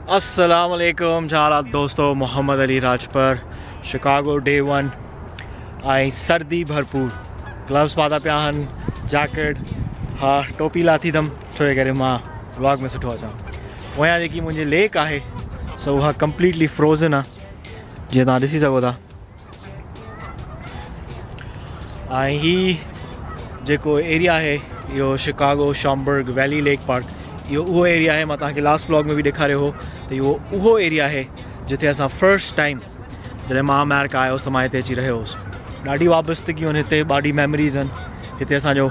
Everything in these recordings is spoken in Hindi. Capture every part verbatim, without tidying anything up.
अस्सलाम वालेकुम छा दोस्तों, Mohammad Ali Rajpar, Chicago day one. आई सर्दी भरपूर, ग्लव्स पाता पिया आहिनि, जैकेट, हाँ टोपी लाथी अथमि छो करे मां व्लॉग में सुठो अचां। वया जेकी मुंहिंजी लेक आहे सो उहा कंप्लीटली फ्रोज़न आहे, जीअं तव्हां ॾिसी सघो था। ऐं ही जेको एरिया आहे इहो Chicago Schaumburg valley lake park, इहो उहो एरिया आहे। मां तव्हांखे लास्ट व्लॉग में भी ॾेखारियो हो त इहो उहो एरिया आहे जिथे असां फर्स्ट टाइम जॾहिं मां अमेरिका आयो हुउसि, मां हिते अची रहियो हुउसि। ॾाढी वाबस्तगियूं आहिनि हिते, ॾाढी मेमरीज़ आहिनि हिते। असांजो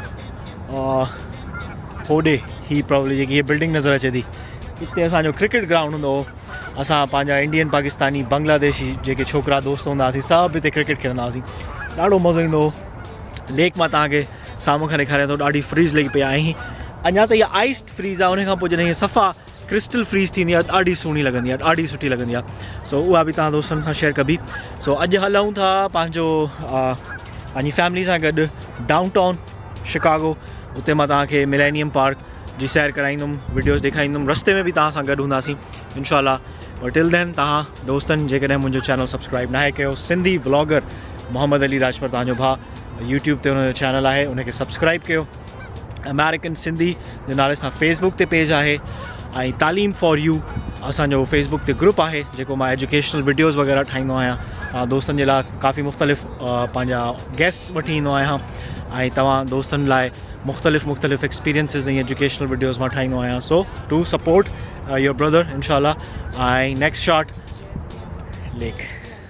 होॾे ही प्रॉब्ली जेकी हीअ बिल्डिंग नज़र अचे थी, हिते असांजो क्रिकेट ग्राउंड हूंदो हो। असां पंहिंजा इंडियन, पाकिस्तानी, बांग्लादेशी जेके छोकिरा दोस्त हूंदा हुआसीं, सभु हिते क्रिकेट खेॾंदा हुआसीं। ॾाढो मज़ो ईंदो हो। लेक मां तव्हांखे साम्हूं खां ॾेखारियां थो, ॾाढी फ्रीज़ लॻी पई आहे। ऐं अञा त इहा आइस्ड फ्रीज़ आहे, उन खां पोइ जॾहिं हीअ सफ़ा क्रिस्टल फ्रीज़ थींदी आहे ॾाढी सुहिणी लॻंदी आहे, ॾाढी सुठी लॻंदी आहे। सो उहा बि तव्हां दोस्तनि सां शेयर कबी। सो अॼु हलूं था पंहिंजो पंहिंजी फैमिली सां गॾु डाउन टाउन शिकागो। उते मां तव्हांखे मिलेनियम पार्क जी सैर कराईंदुमि, वीडियोज़ ॾेखारींदुमि, रस्ते में बि तव्हां सां गॾु हूंदासीं इंशाल्लाह। और टिल देन तव्हां दोस्तनि जेकॾहिं मुंहिंजो चैनल सब्सक्राइब न आहे कयो, सिंधी व्लॉगर मोहम्मद अली राजपर तव्हांजो भाउ, यूट्यूब ते हुनजो चैनल आहे, उनखे सब्सक्राइब कयो। अमेरिकन सिंधी जे नाले सां फेसबुक ते पेज आहे, ऐं तालीम फॉर यू असांजो फेसबुक ते ग्रुप आहे जेको मां एजुकेशनल वीडियोज़ वग़ैरह ठाहींदो आहियां। दोस्तनि जे लाइ काफ़ी मुख़्तलिफ़ पंहिंजा गेस्ट वठी ईंदो आहियां, ऐं तव्हां दोस्तनि लाइ मुख़्तलिफ़ मुख़्तलिफ़ एक्सपीरियंसिस ऐं एजुकेशनल वीडियोज़ मां ठाहींदो आहियां। So to support your brother इंशाल्लाह। ऐं नेक्स्ट शॉट लेक।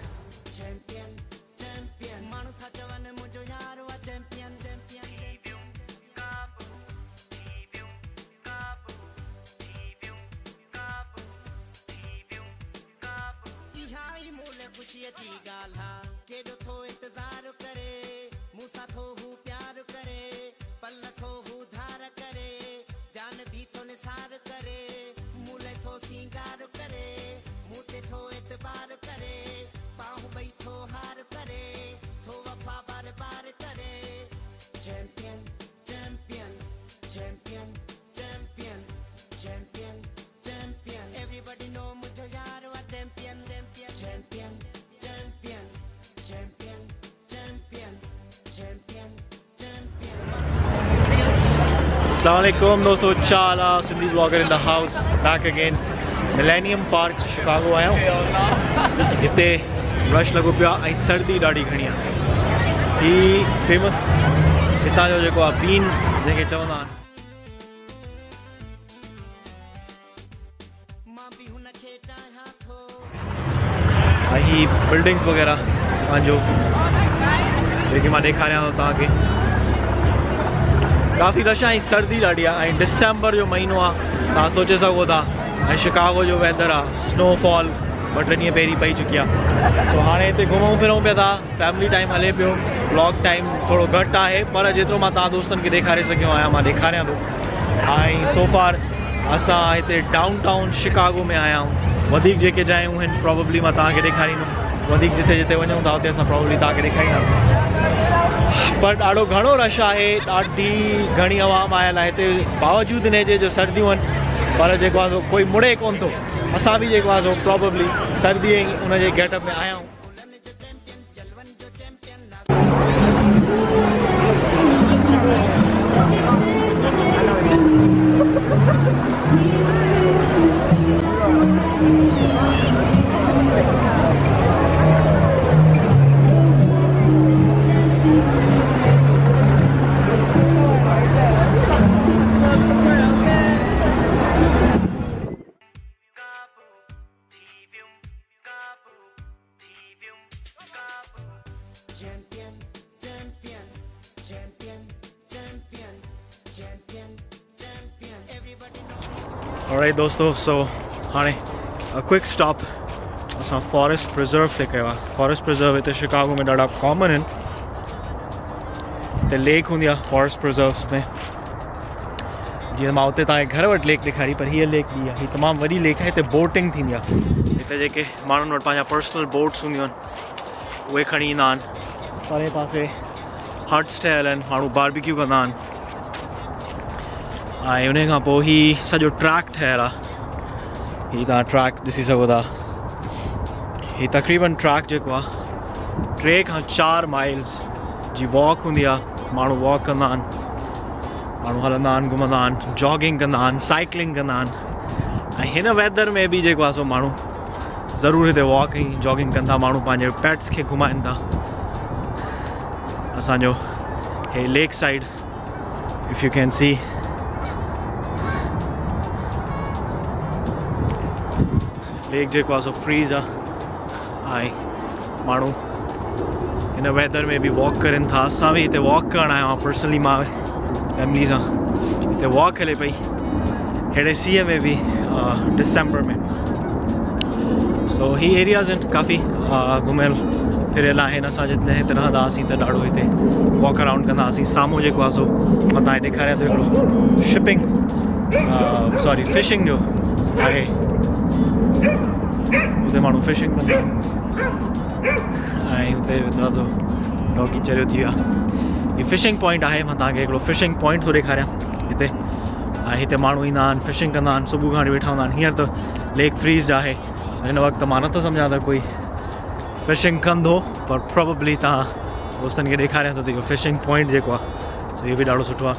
अस्सलामुअलैकुम दोस्तों, चाला Sindhi blogger in the house, back again. Millennium Park Chicago आया हूँ। हिते रश लॻो पियो आहे ऐं सर्दी ॾाढी घणी आहे। ही फेमस हितां जो जेको आहे बीन जंहिंखे चवंदा आहिनि, ऐं ही बिल्डिंग्स वग़ैरह पंहिंजो जेके मां ॾेखारियां थो तव्हांखे। काफ़ी रश आहे, सर्दी ॾाढी आहे, ऐं डिसंबर जो महीनो आहे, तव्हां सोचे सघो था। ऐं शिकागो जो वेदर आहे, स्नोफॉल ॿ टे ॾींहं पहिरीं पई चुकी आहे। सो हाणे हिते घुमूं फिरूं पिया था, फैमिली टाइम हले पियो। व्लॉग टाइम थोरो घटि आहे, पर जेतिरो मां तव्हां दोस्तनि खे ॾेखारे सघियो आहियां मां ॾेखारियां थो। ऐं सो फार असां हिते डाउन टाउन शिकागो में आया आहियूं। वधीक जेके जायूं आहिनि प्रॉब्ली मां तव्हांखे ॾेखारींदुमि, वधीक जिते जिते वञूं था उते असां प्रॉब्ली तव्हांखे ॾेखारींदासीं। पर ॾाढो घणो रश आहे, ॾाढी घणी आवाम आयल आहे हिते, बावजूदि हिन जे जो सर्दियूं आहिनि, पर जेको आहे सो कोई मुड़े कोन थो। असां बि जेको आहे सो प्रॉब्ली सर्दी ऐं उनजे गेटअप में आया आहियूं। ऑलराइट दोस्तों, सो हाणे अ क्विक स्टॉप असां फॉरेस्ट प्रिजर्व ते कयो आहे। फॉरेस्ट प्रिजर्व हिते शिकागो में ॾाढा कॉमन आहिनि। हिते लेक हूंदी आहे फॉरेस्ट प्रिजर्व्स में, जीअं मां उते तव्हांखे घर वटि लेक ॾेखारी, पर हीअ लेक बि आहे, हीअ तमामु वॾी लेक आहे। हिते बोटिंग थींदी आहे, हिते जेके माण्हुनि वटि पंहिंजा पर्सनल बोट्स हूंदियूं आहिनि उहे खणी ईंदा आहिनि। परे पासे हट्स ठहियल आहिनि, माण्हू बारबेक्यू कंदा आहिनि। ऐं उन खां पोइ ही सॼो ट्रैक ठहियल आहे, ही तव्हां ट्रैक ॾिसी सघो था। ही तक़रीबन ट्रैक जेको आहे टे खां चारि माइल्स जी वॉक हूंदी आहे। माण्हू वॉक कंदा आहिनि, माण्हू हलंदा आहिनि, घुमंदा आहिनि, जॉगिंग कंदा आहिनि, साइकिलिंग कंदा आहिनि। ऐं हिन वेदर में बि जेको आहे सो माण्हू ज़रूरु हिते वॉक ऐं जॉगिंग कंदा। माण्हू पंहिंजे पेट्स खे घुमाइनि था। असांजो हे lake side if you can see lake जेको आहे सो फ्रीज आहे। ऐं माण्हू हिन वेदर में बि वॉक करनि था। असां बि हिते वॉक करणु आया आहियूं पर्सनली, मां फैमिली सां हिते वॉक हले पई अहिड़े सीअ में बि डिसम्बर में। सो ही एरियाज़ आहिनि काफ़ी घुमियल फिरियल आहिनि। असां जिते हिते रहंदा हुआसीं त ॾाढो हिते वॉक अराउंड कंदा हुआसीं। साम्हूं जेको आहे सो मां तव्हांखे ॾेखारियां थो हिकिड़ो शिपिंग सॉरी फिशिंग जो आहे। हुते माण्हू फिशिंग कंदा आहिनि ऐं हुते ॾाढो डॉगी चरियो थी वियो आहे। हीअ फिशिंग पॉइंट आहे। मां तव्हांखे हिकिड़ो फिशिंग पॉइंट थो ॾेखारियां हिते। ऐं हिते माण्हू ईंदा आहिनि, फिशिंग कंदा आहिनि, सुबुह खां वठी वेठा हूंदा आहिनि। हींअर त लेक फ्रीज़ आहे। हिन वक़्तु मां नथो सम्झां त कोई फिशिंग कंदो, पर प्रोबेबली तव्हां दोस्तनि खे ॾेखारियां थो त इहो फिशिंग पॉइंट जेको आहे सो इहो बि ॾाढो सुठो आहे।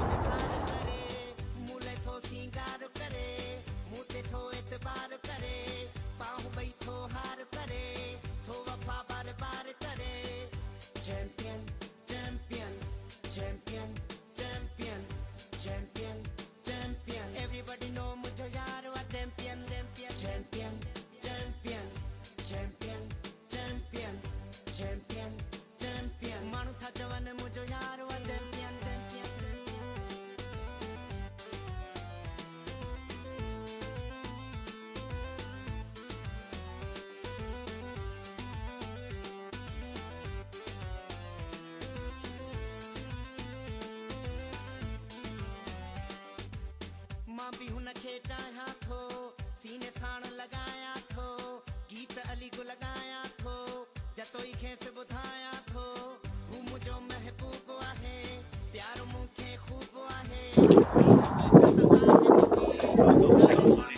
मां भी हुन खे चाहियां थो, सीने साण लॻायां थो, गीत अली को लॻायां थो, जतोई खेसि ॿुधायां थो, हू मुंहिंजो महबूब आहे, प्यार मूंखे खूब आहे।